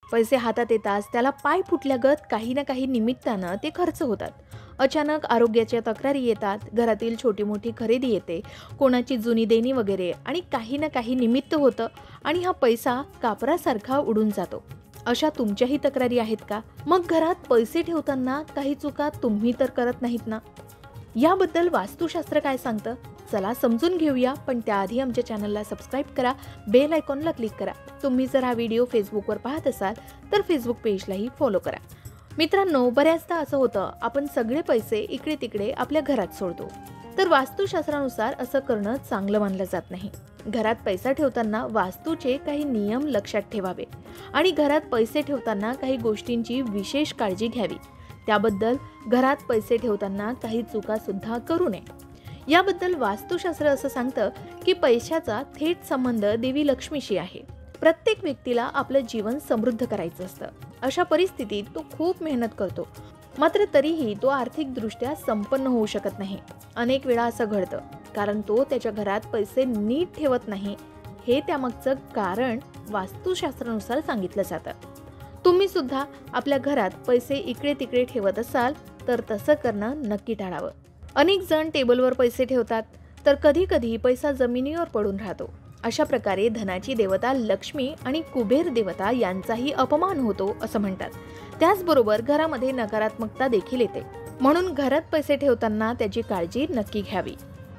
पैसे हातात येताच त्याला पाय फुटल्यागत काही ना काही निमित्तानं ते खर्च होतात. अचानक आरोग्याच्या तक्रारी येतात, घरातील छोटी मोठी खरेदी येते, कोणाची जुनी देणी वगैरे, आणि काही ना काही निमित्त होतं आणि हा पैसा कापरासारखा उडून जातो. अशा तुमच्याही तक्रारी आहेत का? मग घरात पैसे ठेवताना काही चुका तुम्ही तर करत नाहीत ना? याबद्दल वास्तुशास्त्र काय सांगतं? चला समजून घेऊया, पण त्याआधी आमच्या चॅनलला सबस्क्राईब करा, बेल आयकॉनला क्लिक करा. तुम्ही जर हा व्हिडिओ फेसबुकवर पाहत असाल तर फेसबुक पेजलाही फॉलो करा. मित्रांनो, बऱ्याचदा असं होतं, आपण सगळे पैसे इकडे तिकडे आपल्या घरात सोडतो. तर वास्तुशास्त्रानुसार असं करणं चांगलं मानलं जात नाही. घरात पैसा ठेवताना वास्तूचे काही नियम लक्षात ठेवावे आणि घरात पैसे ठेवताना काही गोष्टींची विशेष काळजी घ्यावी. त्याबद्दल घरात पैसे ठेवताना काही चुका सुद्धा करू नये. याबद्दल वास्तुशास्त्र असं सांगतं की पैशाचा थेट संबंध देवी लक्ष्मीशी आहे. प्रत्येक व्यक्तीला आपलं जीवन समृद्ध करायचं असतं. अशा परिस्थितीत तो खूप मेहनत करतो, मात्र तरीही तो आर्थिकदृष्ट्या संपन्न होऊ शकत नाही. अनेक वेळा असं घडतं कारण तो त्याच्या घरात पैसे नीट ठेवत नाही. हे त्यामागचं कारण वास्तुशास्त्रानुसार सांगितलं जातं. तुम्ही सुद्धा आपल्या घरात पैसे इकडे तिकडे ठेवत असाल तर तसं करणं नक्की टाळावं. अनेक जण टेबलवर पैसे ठेवतात, तर कधी कधी पैसा जमिनीवर पडून राहतो. अशा प्रकारे धनाची देवता लक्ष्मी आणि कुबेर देवता यांचाही अपमान होतो असं म्हणतात. त्याचबरोबर घरामध्ये नकारात्मकता देखील येते. म्हणून घरात पैसे ठेवताना त्याची काळजी नक्की घ्यावी.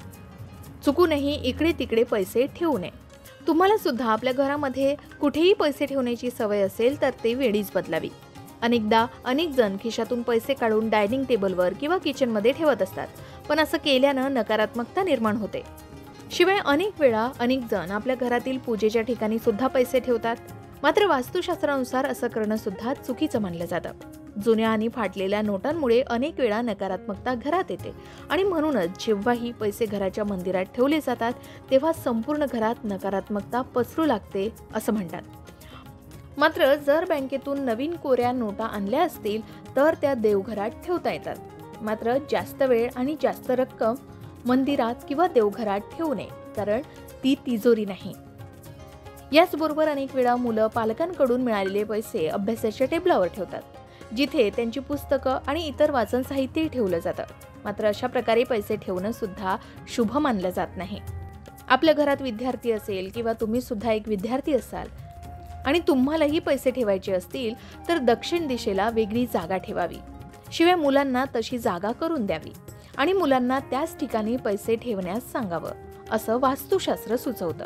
चुकूनही इकडे तिकडे पैसे ठेवू नये. तुम्हाला सुद्धा आपल्या घरामध्ये कुठेही पैसे ठेवण्याची सवय असेल तर ते वेळीच बदलावी. अनेकदा अनेक जण खिशातून पैसे काढून डायनिंग टेबलवर किंवा किचनमध्ये ठेवत असतात, पण असं केल्यानं नकारात्मकता निर्माण होते. शिवाय अनेक वेळा अनेक जण आपल्या घरातील पूजेच्या ठिकाणी सुद्धा पैसे ठेवतात. मात्र वास्तुशास्त्रानुसार असं करणं सुद्धा चुकीचं मानलं जातं. जुन्या आणि फाटलेल्या नोटांमुळे अनेक वेळा नकारात्मकता घरात येते आणि म्हणूनच जेव्हाही पैसे घराच्या मंदिरात ठेवले जातात तेव्हा संपूर्ण घरात नकारात्मकता पसरू लागते असं म्हणतात. मात्र जर बँकेतून नवीन कोऱ्या नोटा आणल्या असतील तर त्या देवघरात ठेवता येतात. मात्र जास्त वेळ आणि जास्त रक्कम मंदिरात किंवा देवघरात ठेवू नये, कारण ती तिजोरी नाही. याचबरोबर अनेक वेळा मुलं पालकांकडून मिळालेले पैसे अभ्यासाच्या टेबलावर ठेवतात, जिथे त्यांची पुस्तकं आणि इतर वाचन साहित्य ठेवलं जातं. मात्र अशा प्रकारे पैसे ठेवणं सुद्धा शुभ मानलं जात नाही. आपल्या घरात विद्यार्थी असेल किंवा तुम्ही सुद्धा एक विद्यार्थी असाल आणि तुम्हालाही पैसे ठेवायचे असतील तर दक्षिण दिशेला वेगळी जागा ठेवावी. शिवाय मुलांना तशी जागा करून द्यावी आणि मुलांना त्याच ठिकाणी पैसे ठेवण्यास सांगावं असं वास्तुशास्त्र सुचवतं.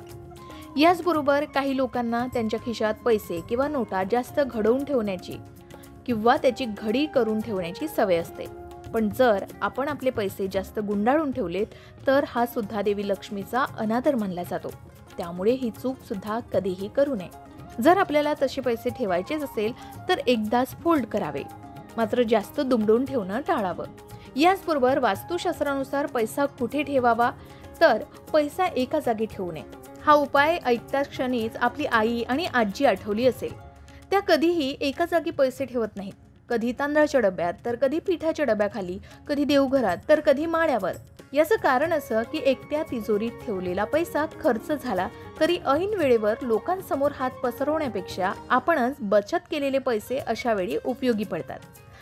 याचबरोबर काही लोकांना त्यांच्या खिशात पैसे किंवा नोटा जास्त घडवून ठेवण्याची किंवा त्याची घडी करून ठेवण्याची सवय असते. पण जर आपण आपले पैसे जास्त गुंडाळून ठेवलेत तर हा सुद्धा देवी लक्ष्मीचा अनादर मानला जातो. त्यामुळे ही चूक सुद्धा कधीही करू नये. जर आपल्याला तसे पैसे ठेवायचेच असेल तर एकदाच फोल्ड करावे, मात्र जास्त दुमडून ठेवणं टाळावं. याचबरोबर वास्तुशास्त्रानुसार पैसा कुठे ठेवावा तर पैसा एका जागी ठेवू नये. हा उपाय ऐकताच क्षणीच आपली आई आणि आजी आठवली असेल. त्या कधीही एका जागी पैसे ठेवत नाहीत. कधी तांदळाच्या डब्यात तर कधी पिठाच्या डब्याखाली, कधी देवघरात तर कधी माळ्यावर. याचं कारण असं की एकट्या तिजोरीत ठेवलेला पैसा खर्च झाला तरी ऐन वेळेवर लोकांसमोर हात पसरवण्यापेक्षा आपणच बचत केलेले पैसे अशा वेळी उपयोगी पडतात.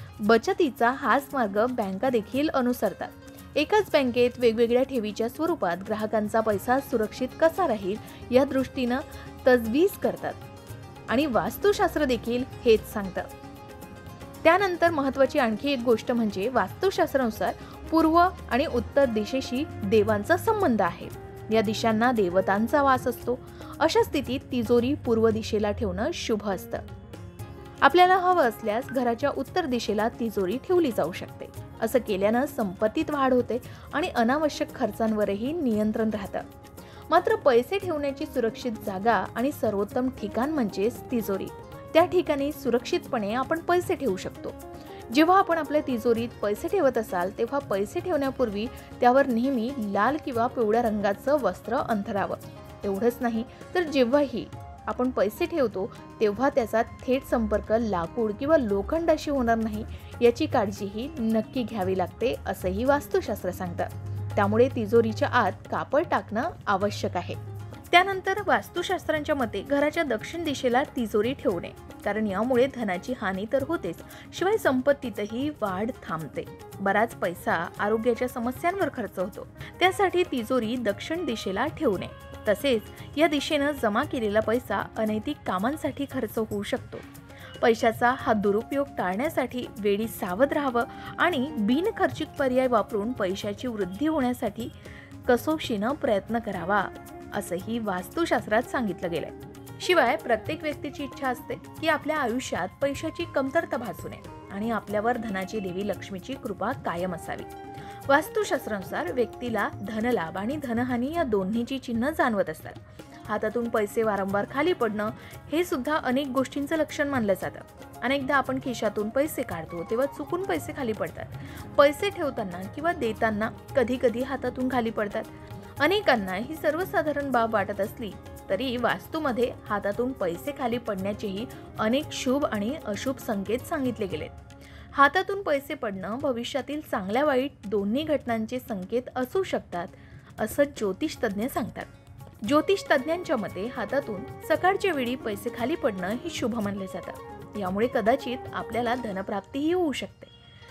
बचतीचा हाच मार्ग बँका देखील अनुसरतात. एकाच बँकेत वेगवेगळ्या ठेवीच्या स्वरूपात ग्राहकांचा पैसा सुरक्षित कसा राहील या दृष्टीनं तजवीज करतात आणि वास्तुशास्त्र देखील हेच सांगतं. त्यानंतर महत्त्वाची आणखी एक गोष्ट म्हणजे वास्तुशास्त्रानुसार पूर्व आणि उत्तर दिशेशी देवांचा संबंध आहे. या दिशांना देवतांचा वास असतो. अशा स्थितीत तिजोरी पूर्व दिशेला ठेवणं शुभ असतं. आपल्याला हवं असल्यास घराच्या उत्तर दिशेला तिजोरी ठेवली जाऊ शकते. असं केल्यानं संपत्तीत वाढ होते आणि अनावश्यक खर्चांवरही नियंत्रण राहतं. मात्र पैसे ठेवण्याची सुरक्षित जागा आणि सर्वोत्तम ठिकाण म्हणजेच तिजोरी. त्या ठिकाणी सुरक्षितपणे आपण पैसे ठेवू शकतो. जेव्हा आपण आपल्या तिजोरीत पैसे ठेवत असाल तेव्हा पैसे ठेवण्यापूर्वी त्यावर नेहमी लाल किंवा पिवळ्या रंगाचं वस्त्र अंथरावं. एवढंच नाही तर जेव्हाही आपण पैसे ठेवतो तेव्हा त्याचा थेट संपर्क लाकूड किंवा लोखंडाशी होणार नाही याची काळजीही नक्की घ्यावी लागते असंही वास्तुशास्त्र सांगतं. त्यामुळे तिजोरीच्या आत कापड टाकणं आवश्यक आहे. त्यानंतर वास्तुशास्त्रांच्या मते घराच्या दक्षिण दिशेला तिजोरी ठेवणे. कारण यामुळे धनाची हानी तर होतेच, शिवाय संपत्तीतही वाढ थांबते. बराच पैसा आरोग्याच्या समस्यांवर खर्च होतो. त्यासाठी तिजोरी दक्षिण दिशेला ठेवू नये. तसेच या दिशेनं जमा केलेला पैसा अनैतिक कामांसाठी खर्च होऊ शकतो. पैशाचा हा दुरुपयोग टाळण्यासाठी वेळी सावध राहावं आणि बिनखर्चिक पर्याय वापरून पैशाची वृद्धी होण्यासाठी कसोशीनं प्रयत्न करावा, असंही वास्तुशास्त्रात सांगितलं गेलंय. शिवाय प्रत्येक व्यक्तीची इच्छा असते की आपल्या आयुष्यात पैशाची कमतरता भासू नये आणि आपल्यावर धनाची देवी लक्ष्मीची कृपा कायम असावी. वास्तुशास्त्रानुसार व्यक्तीला धनलाभ आणि धनहानी या दोन्हीची चिन्ह जाणवत असतात. हातातून पैसे वारंवार खाली पडणं हे सुद्धा अनेक गोष्टींचं लक्षण मानलं जातं. अनेकदा आपण खिशातून पैसे काढतो तेव्हा चुकून पैसे खाली पडतात. पैसे ठेवताना किंवा देताना कधी कधी हातातून खाली पडतात. अनेकांना ही सर्वसाधारण बाब वाटत असली तरी वास्तूमध्ये हातातून पैसे खाली पडण्याचेही अनेक शुभ आणि अशुभ संकेत सांगितले गेलेत. हातातून पैसे पडणं भविष्यातील चांगल्या वाईट दोन्ही घटनांचे संकेत असू शकतात, असं ज्योतिष तज्ज्ञ सांगतात. ज्योतिष तज्ज्ञांच्या मते हातातून सकाळच्या वेळी पैसे खाली पडणं ही शुभ मानले जातं. यामुळे कदाचित आपल्याला धनप्राप्तीही होऊ शकते.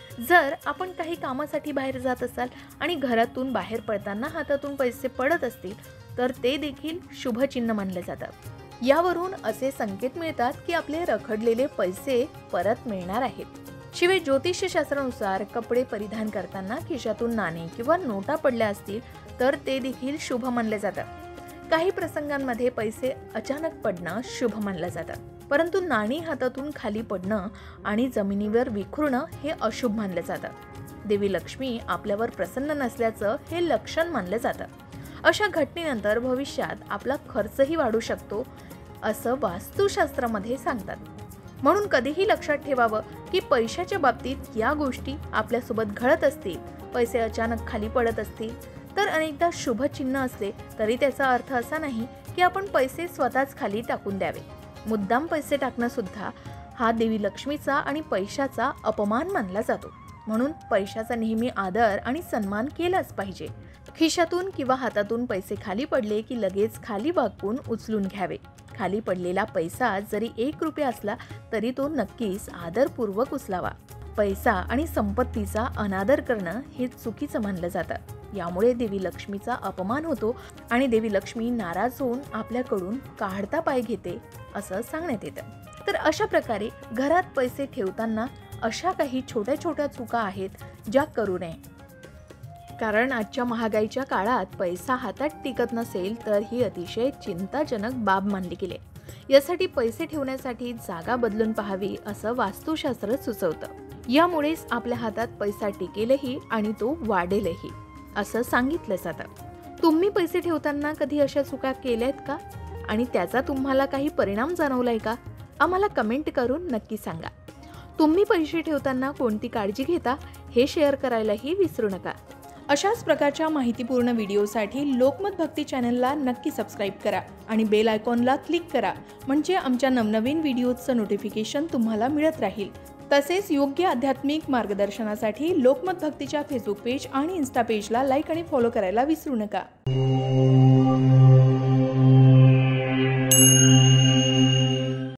जर आपण काही कामासाठी बाहेर जात असाल आणि घरातून बाहेर पडताना हातातून पैसे पडत असतील तर ते देखील शुभ चिन्ह मानले जातं. यावरून असे संकेत मिळतात की आपले रखडलेले पैसे परत मिळणार आहेत. शिवाय ज्योतिषशास्त्रानुसार कपडे परिधान करताना खिशातून नाणे किंवा नोटा पडल्या असतील तर ते देखील शुभ मानले जातात. काही प्रसंगांमध्ये पैसे अचानक पडणं शुभ मानलं जातं, परंतु नाणी हातातून खाली पडणं आणि जमिनीवर विखुरणं हे अशुभ मानलं जातं. देवी लक्ष्मी आपल्यावर प्रसन्न नसल्याचं हे लक्षण मानलं जातं. अशा घटनेनंतर भविष्यात आपला खर्चही वाढू शकतो, असं वास्तुशास्त्रामध्ये सांगतात. म्हणून कधीही लक्षात ठेवावं की पैशाच्या बाबतीत या गोष्टी आपल्यासोबत घडत असतील, पैसे अचानक खाली पडत असतील तर अनेकदा शुभ चिन्ह असले तरी त्याचा अर्थ असा नाही की आपण पैसे स्वतःच खाली टाकून द्यावे. मुद्दाम पैसे टाकणं सुद्धा हा देवी लक्ष्मीचा आणि पैशाचा अपमान मानला जातो. म्हणून पैशाचा नेहमी आदर आणि सन्मान केलाच पाहिजे. खिशातून किंवा हातातून पैसे खाली पडले की लगेच खाली वाकून उचलून घ्यावे. खाली पडलेला पैसा जरी 1 रुपया असला तरी तो नक्कीच आदरपूर्वक उचलावा. पैसा आणि संपत्तीचा अनादर करणं हे चुकीचं मानलं जातं. यामुळे देवी लक्ष्मीचा अपमान होतो आणि देवी लक्ष्मी नाराज होऊन आपल्याकडून काढता पाय घेते, असं सांगण्यात येतं. तर अशा प्रकारे घरात पैसे ठेवताना अशा काही छोट्या छोट्या चुका आहेत ज्या करू नये. कारण आजच्या महागाईच्या काळात पैसा हातात टिकत नसेल तर ही अतिशय चिंताजनक बाब मानली गेली. यासाठी पैसे ठेवण्यासाठी जागा बदलून पाहावी असं वास्तुशास्त्र सुचवतं. यामुळेच आपल्या हातात पैसा टिकेलही आणि तो वाढेलही, असं सांगितलं जातं. तुम्ही पैसे ठेवताना कधी अशा चुका केल्यात का आणि त्याचा तुम्हाला काही परिणाम जाणवलाय का? आम्हाला कमेंट करून नक्की सांगा. तुम्ही पैसे ठेवताना कोणती काळजी घेता हे शेअर करायलाही विसरू नका. अशाच प्रकारच्या माहितीपूर्ण व्हिडिओसाठी लोकमत भक्ती चॅनलला नक्की सबस्क्राईब करा आणि बेल आयकॉनला क्लिक करा, म्हणजे आमच्या नवनवीन व्हिडिओचं नोटिफिकेशन तुम्हाला मिळत राहील. तसेच योग्य आध्यात्मिक मार्गदर्शनासाठी लोकमत भक्तीच्या फेसबुक पेज आणि इन्स्टा पेजला लाईक आणि फॉलो करायला विसरू नका.